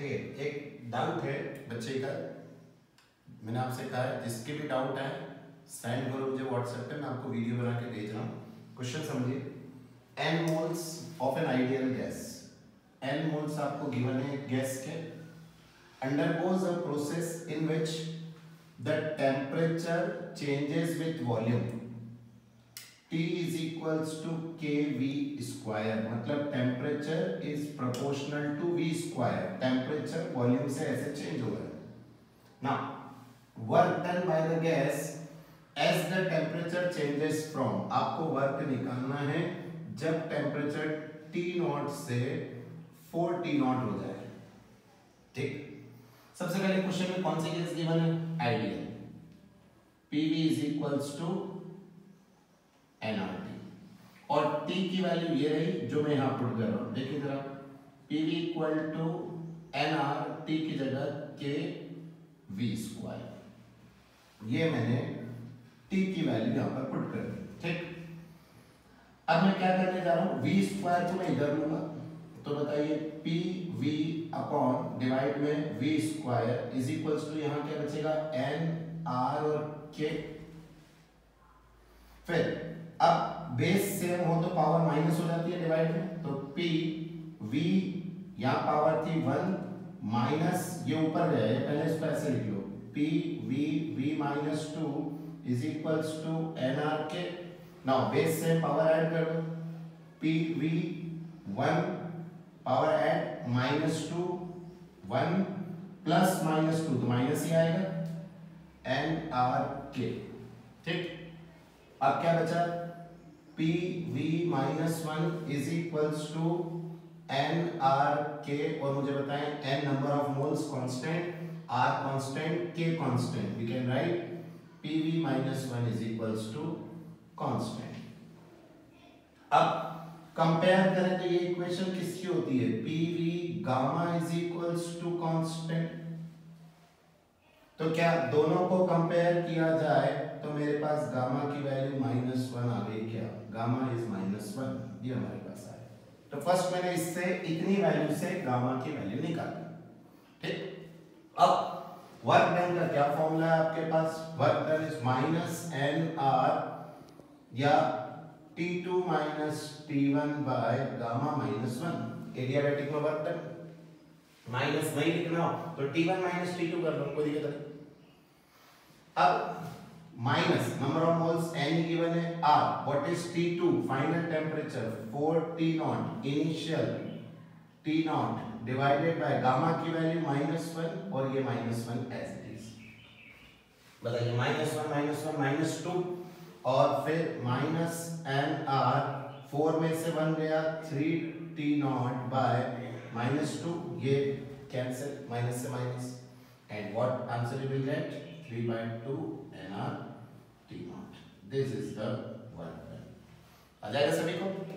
देखिए एक डाउट है बच्चे का, मैंने आपसे कहा है जिसके भी डाउट है सेंड करो मुझे व्हाट्सएप पे, मैं आपको वीडियो बना के भेज रहा हूँ। क्वेश्चन समझिए, n moles of an ideal gas, n moles आपको गिवन है गैस के, undergoes a process in which the temperature changes with volume, T is equals to kV square, मतलब temperature is proportional to V square, temperature volume से ऐसे change हो रहा है। Now work done by the gas as the temperature changes from, आपको work निकालना है जब टेम्परेचर T0 से 4T0 हो जाए। ठीक, सबसे पहले क्वेश्चन में कौन सी गैस गिवन है? Ideal, PV is equals to nRT, और T की वैल्यू ये रही जो मैं यहां पुट कर रहा हूं। देखिए जरा, PV equal to nR, T की जगह kV स्क्वायर, ये मैंने T की वैल्यू यहां पर पुट कर दी। ठीक, अब मैं क्या करने जा रहा हूं, V स्क्वायर को मैं इधर लूंगा, तो बताइए PV अपॉन डिवाइड में V square is equals to यहां क्या बचेगा, nR और k। फिर अब बेस सेम हो तो पावर माइनस हो जाती है डिवाइड में, तो P V यहां पावर थी 1 माइनस ये ऊपर गया है, पहले इसको ऐसे लिख लो, P V V minus 2 is equals to nR के। Now base same power add कर दो, P V 1 power add minus 2 1 plus minus 2 तो माइनस ही आएगा, nR के। ठीक, अब क्या बचा, PV minus 1 is equals to nR के, और मुझे बताएं n number of moles constant, R constant, K constant, we can write PV minus 1 is equals to constant. अब कंपेयर करें तो ये इक्वेशन किसकी होती है, PV gamma is equals to constant, तो क्या दोनों को कंपेयर किया जाए तो मेरे पास गामा की वैल्यू -1 आ गई, क्या गामा इज -1, ये हमारे पास आया। तो फर्स्ट मैंने इससे इतनी वैल्यू से गामा की वैल्यू निकाली। ठीक, अब वर्क डन का क्या फॉर्मूला है आपके पास, वर्क डन इज -nR या T2 T1 by gamma -1, adiabatic में वर्क डन माइनस वही लिखना हो तो T1 T2 कर लो, कोई दिक्कत नहीं। अब minus number of moles n given है, R what is T2 final temperature 4T0 initial T0 divided by gamma की वैल्यू -1 और ये -1 एज इट इज, बताइए -1 -2 और फिर -nR, 4 में से 1 गया 3T0 बाय -2, ये कैंसिल माइनस से minus, and what answer you will get 3/2 nR T0। This is the work done. आ जाएगा सभी को।